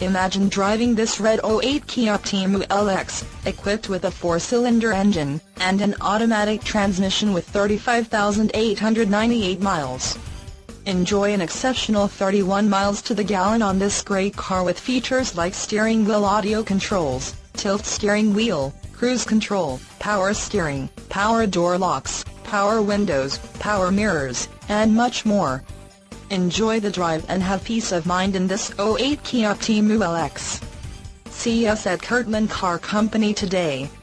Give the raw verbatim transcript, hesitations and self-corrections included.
Imagine driving this red oh eight Kia Optima L X, equipped with a four-cylinder engine, and an automatic transmission with thirty-five thousand eight hundred ninety-eight miles. Enjoy an exceptional thirty-one miles to the gallon on this great car with features like steering wheel audio controls, tilt steering wheel, cruise control, power steering, power door locks, power windows, power mirrors, and much more. Enjoy the drive and have peace of mind in this oh eight Kia Optima L X. See us at Kirtland Car Company today.